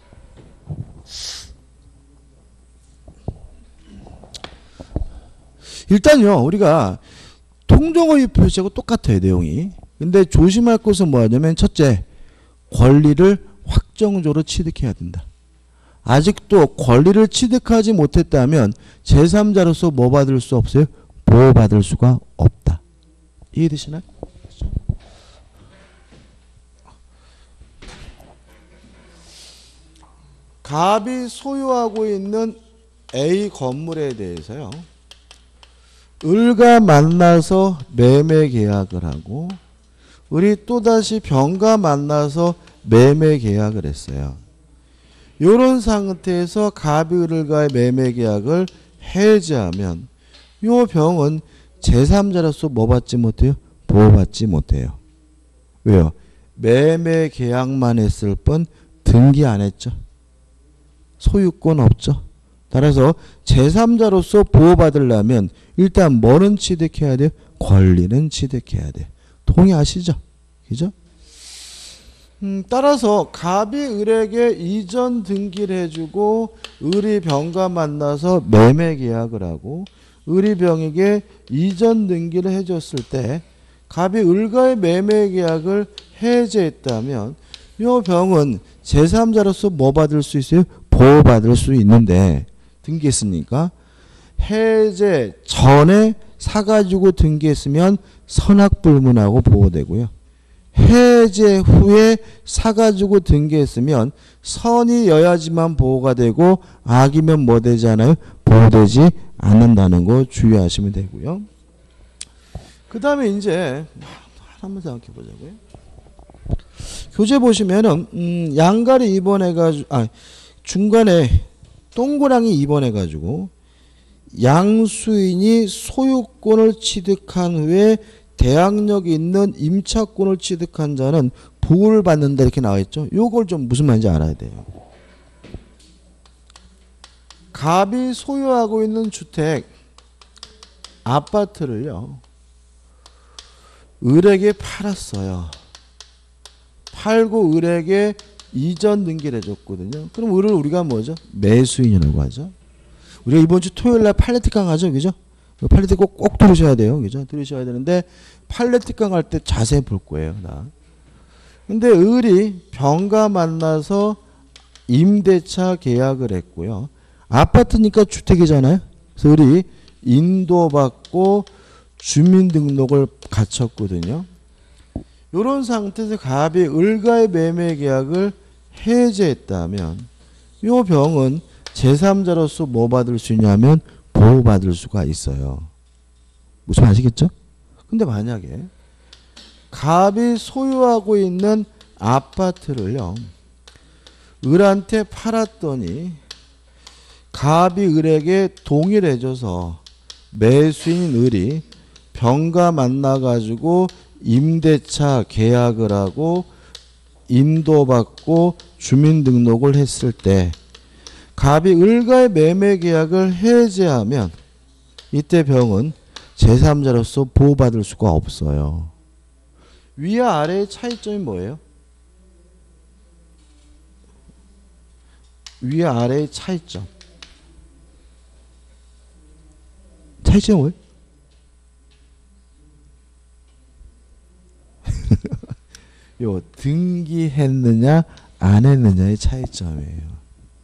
일단요, 우리가 통정허위 표시하고 똑같아요, 내용이. 근데 조심할 것은 뭐냐면 첫째, 권리를 확정적으로 취득해야 된다. 아직도 권리를 취득하지 못했다면 제삼자로서 뭐 받을 수 없어요? 보호받을 수가 없다. 이해되시나요? 갑이 소유하고 있는 A 건물에 대해서요. 을과 만나서 매매 계약을 하고 을이 또다시 병과 만나서 매매 계약을 했어요. 이런 상태에서 갑이 을과의 매매 계약을 해지하면 이 병은 제삼자로서 뭐 받지 못해요? 보호받지 못해요. 왜요? 매매 계약만 했을 뿐 등기 안 했죠. 소유권 없죠. 따라서 제삼자로서 보호받으려면 일단 뭐는 취득해야 돼요? 권리는 취득해야 돼요. 동의하시죠? 그죠? 음, 따라서 갑이 을에게 이전 등기를 해주고 을이 병과 만나서 매매 계약을 하고 을이 병에게 이전 등기를 해줬을 때 갑이 을과의 매매 계약을 해제했다면 이 병은 제삼자로서 뭐 받을 수 있어요? 보호받을 수 있는데 등기했으니까 해제 전에 사가지고 등기했으면 선악불문하고 보호되고요. 해제 후에 사가지고 등기했으면 선이여야지만 보호가 되고 악이면 뭐 되지 않아요? 보호되지 않는다는 거 주의하시면 되고요. 그 다음에 이제 한번 생각해 보자고요. 교재 보시면은 음, 양갈이 입원해가지고 아 중간에 동그랑이 입원해가지고 양수인이 소유권을 취득한 후에 대항력이 있는 임차권을 취득한 자는 보호를 받는다 이렇게 나와 있죠. 요걸 좀 무슨 말인지 알아야 돼요. 갑이 소유하고 있는 주택 아파트를요. 을에게 팔았어요. 팔고 을에게 이전 등기를 해줬거든요. 그럼 을을 우리가 뭐죠? 매수인이라고 하죠. 우리가 이번 주 토요일 날 팔레트강 하죠. 그죠? 팔레트 꼭, 꼭 들으셔야 돼요. 그죠? 들으셔야 되는데 팔레트강 할 때 자세히 볼 거예요. 나. 근데 을이 병과 만나서 임대차 계약을 했고요. 아파트니까 주택이잖아요. 그래서 을이 인도받고 주민등록을 갖췄거든요. 이런 상태에서 갑이 을과의 매매 계약을 해제했다면 이 병은 제삼자로서 뭐 받을 수 있냐면 보호받을 수가 있어요. 무슨 말 아시겠죠? 근데 만약에 갑이 소유하고 있는 아파트를요. 을한테 팔았더니 갑이 을에게 동의를 해줘서 매수인 을이 병과 만나가지고 임대차 계약을 하고 인도받고 주민등록을 했을 때 갑이 을과의 매매 계약을 해제하면 이때 병은 제삼자로서 보호받을 수가 없어요. 위와 아래의 차이점이 뭐예요? 위와 아래의 차이점. 차이점이 뭐예요? 요 등기했느냐 안 했느냐의 차이점이에요.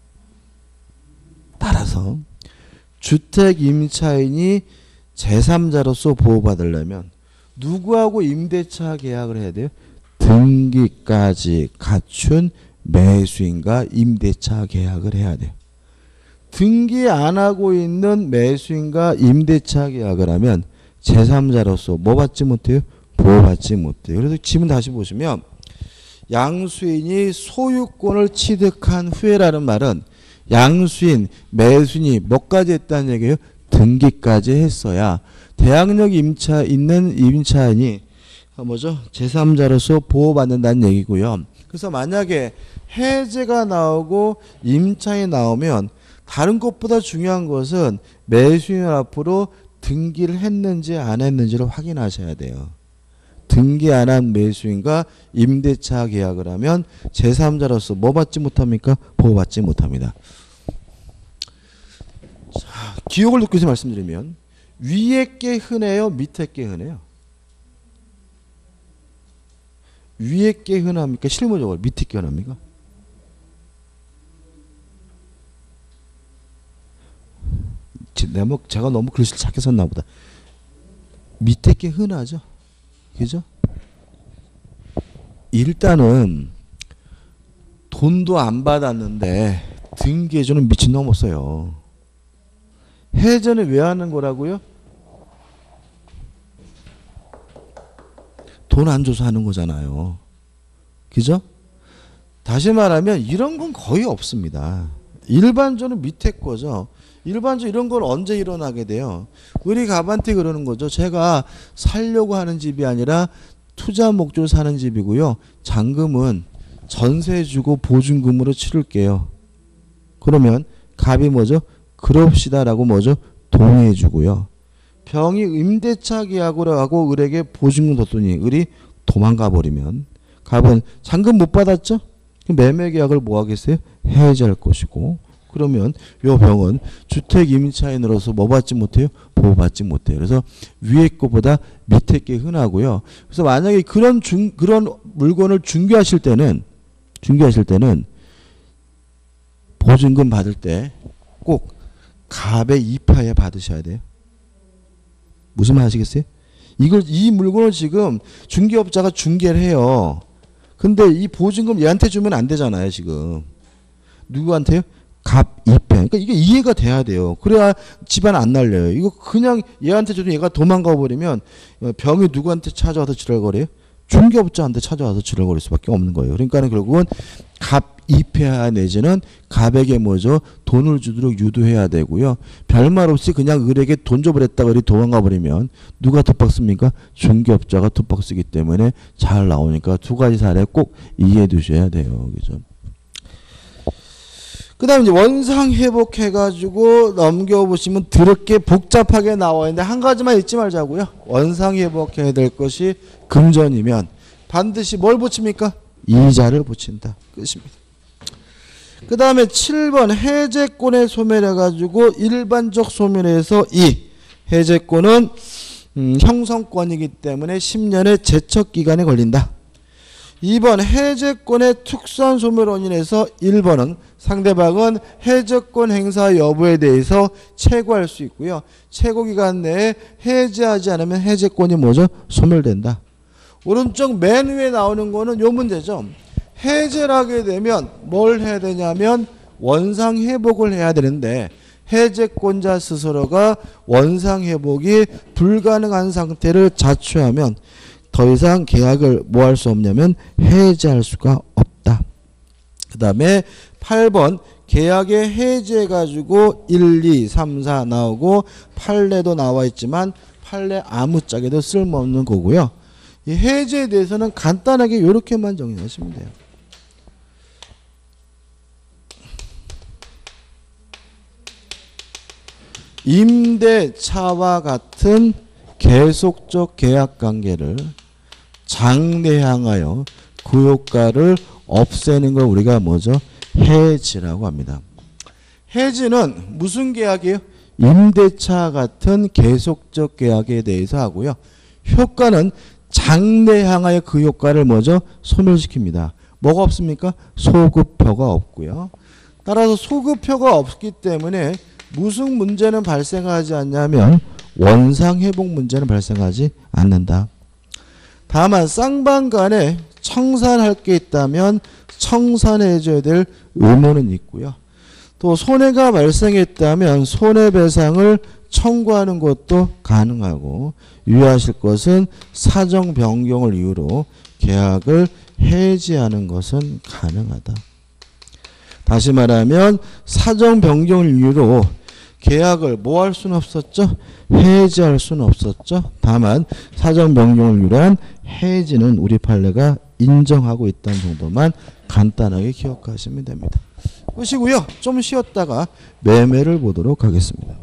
따라서 주택 임차인이 제삼자로서 보호받으려면 누구하고 임대차 계약을 해야 돼요? 등기까지 갖춘 매수인과 임대차 계약을 해야 돼요. 등기 안 하고 있는 매수인과 임대차 계약을 하면 제삼자로서 뭐 받지 못해요? 보호받지 못해요. 그래서 지문 다시 보시면 양수인이 소유권을 취득한 후에라는 말은 양수인, 매수인이 뭐까지 했다는 얘기예요? 등기까지 했어야 대항력 임차 있는 임차인이 뭐죠? 제삼자로서 보호받는다는 얘기고요. 그래서 만약에 해제가 나오고 임차인이 나오면 다른 것보다 중요한 것은 매수인 앞으로 등기를 했는지 안 했는지를 확인하셔야 돼요. 등기 안 한 매수인과 임대차 계약을 하면 제삼자로서 뭐 받지 못합니까? 보호받지 못합니다. 자, 기억을 돕고서 말씀드리면 위에 게 흔해요? 밑에 게 흔해요? 위에 게 흔합니까? 실무적으로 밑에 게 흔합니까? 제가 너무 글씨를 작게 썼나 보다. 밑에 게 흔하죠? 그죠? 일단은 돈도 안 받았는데 등기해주는 미친놈 없어요. 해제는 왜 하는 거라고요? 돈 안 줘서 하는 거잖아요. 그죠? 다시 말하면 이런 건 거의 없습니다. 일반적으로 밑에 거죠. 일반적으로 이런 건 언제 일어나게 돼요? 우리 갑한테 그러는 거죠. 제가 살려고 하는 집이 아니라 투자 목적으로 사는 집이고요. 잔금은 전세 주고 보증금으로 치를게요. 그러면 갑이 뭐죠? 그럽시다라고 뭐죠? 동의해 주고요. 병이 임대차 계약으로 하고 을에게 보증금 뒀더니 을이 도망가 버리면 갑은 잔금 못 받았죠? 매매 계약을 뭐 하겠어요? 해지할 것이고, 그러면 요 병은 주택 임차인으로서 뭐 받지 못해요? 보호받지 못해요. 그래서 위에 거보다 밑에 게 흔하고요. 그래서 만약에 그런 중 그런 물건을 중개하실 때는 중개하실 때는 보증금 받을 때 꼭 갑의 이파에 받으셔야 돼요. 무슨 말 아시겠어요? 이걸 이 물건을 지금 중개업자가 중개를 해요. 근데 이 보증금 얘한테 주면 안 되잖아요, 지금. 누구한테요? 갑 이패. 그러니까 이게 이해가 돼야 돼요. 그래야 집안 안 날려요. 이거 그냥 얘한테 줘도 얘가 도망가 버리면 병이 누구한테 찾아와서 지랄거려요? 중개업자한테 찾아와서 지랄거릴 수밖에 없는 거예요. 그러니까 결국은 갑 이패하 내지는 갑에게 뭐죠? 돈을 주도록 유도해야 되고요. 별말 없이 그냥 을에게 돈 줘버렸다가 을이 도망가 버리면 누가 톱박 씁니까? 중개업자가 톱박 쓰기 때문에 잘 나오니까 두 가지 사례 꼭 이해해 두셔야 돼요. 그죠? 그 다음에 이제 원상 회복해가지고 넘겨보시면 드럽게 복잡하게 나와 있는데 한 가지만 잊지 말자고요. 원상 회복해야 될 것이 금전이면 반드시 뭘 붙입니까? 이자를 붙인다. 끝입니다. 그 다음에 칠 번 해제권에 소멸해가지고 일반적 소멸에서 이 해제권은 음, 형성권이기 때문에 십 년의 제척기간이 걸린다. 이 번 해제권의 특수한 소멸 원인에서 일 번은 상대방은 해제권 행사 여부에 대해서 최고할 수 있고요. 최고기간 내에 해제하지 않으면 해제권이 뭐죠? 소멸된다. 오른쪽 맨 위에 나오는 거는 요 문제죠. 해제를 하게 되면 뭘 해야 되냐면 원상 회복을 해야 되는데 해제권자 스스로가 원상 회복이 불가능한 상태를 자초하면 더 이상 계약을 뭐 할 수 없냐면 해제할 수가 없다. 그 다음에 팔 번 계약에 해제해가지고 일, 이, 삼, 사 나오고 판례도 나와 있지만 판례 아무짝에도 쓸모없는 거고요. 이 해제에 대해서는 간단하게 이렇게만 정리하시면 돼요. 임대차와 같은 계속적 계약관계를 장래향하여 그 효과를 없애는 걸 우리가 뭐죠? 해지라고 합니다. 해지는 무슨 계약이에요? 임대차 같은 계속적 계약에 대해서 하고요. 효과는 장래향하여 그 효과를 뭐죠? 소멸시킵니다. 뭐가 없습니까? 소급표가 없고요. 따라서 소급표가 없기 때문에 무슨 문제는 발생하지 않냐면 원상회복 문제는 발생하지 않는다. 다만 쌍방 간에 청산할 게 있다면 청산해줘야 될 의무는 있고요. 또 손해가 발생했다면 손해배상을 청구하는 것도 가능하고 유의하실 것은 사정 변경을 이유로 계약을 해지하는 것은 가능하다. 다시 말하면 사정 변경을 이유로 계약을 뭐 할 수는 없었죠? 해지할 수는 없었죠. 다만 사정 변경을 위한 해지는 우리 판례가 인정하고 있다는 정도만 간단하게 기억하시면 됩니다. 끝이고요. 좀 쉬었다가 매매를 보도록 하겠습니다.